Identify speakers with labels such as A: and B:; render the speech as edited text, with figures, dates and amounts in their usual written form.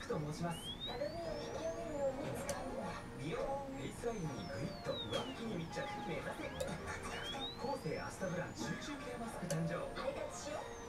A: クと申します。
B: たるみを引き上げるように使うんだ。
A: 美容フェイスラインにグイッと上向きに密着。目指せ後世アスタブラン集中ケアマスク誕生。
B: 配達しよう。